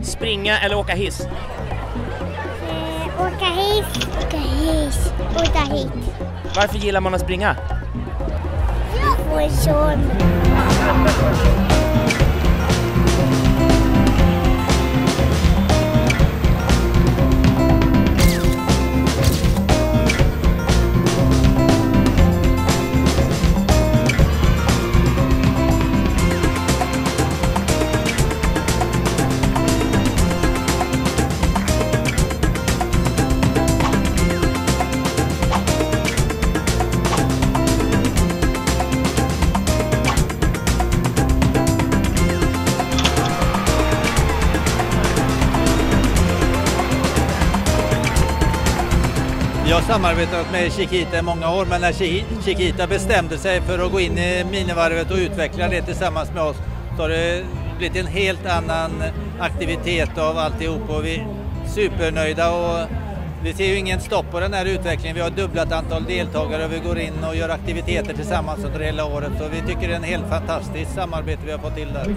Springa eller åka hiss? Åka hiss. Åka hiss. Åka hit. Varför gillar man att springa? Jag får en son. Jag har samarbetat med Chiquita i många år, men när Chiquita bestämde sig för att gå in i minivarvet och utveckla det tillsammans med oss så har det blivit en helt annan aktivitet av alltihop och vi är supernöjda och vi ser ju ingen stopp på den här utvecklingen. Vi har dubblat antal deltagare och vi går in och gör aktiviteter tillsammans under hela året så vi tycker det är en helt fantastiskt samarbete vi har fått till där.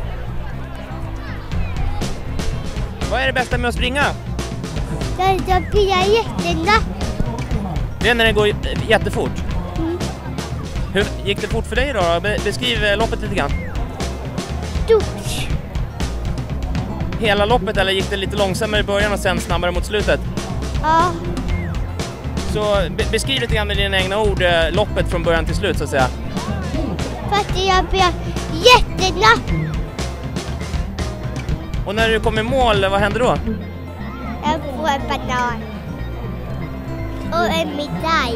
Vad är det bästa med att springa? Jag blir jättesnabbt. Det är när det går jättefort. Hur gick det fort för dig då? Beskriv loppet lite grann. Stort. Hela loppet eller gick det lite långsammare i början och sen snabbare mot slutet? Ja. Så beskriv lite grann med dina egna ord loppet från början till slut så att säga. Fast jag blir jättesnabbt. Och när du kom i mål, vad hände då? Jag får en banan. Och en medalj.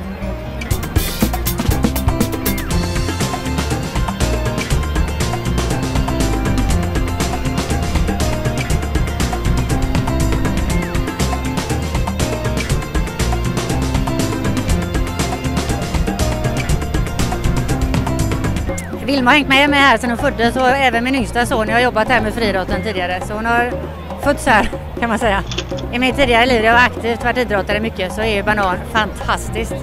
Vilma har hängt med mig här sedan hon föddes och även min yngsta son. Jag har jobbat här med friidrotten tidigare så hon har fötts här kan man säga. I mitt tidigare liv, jag har aktivt varit idrottare mycket, så är banan fantastiskt.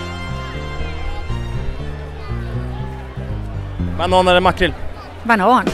Banan eller makrill? Banan.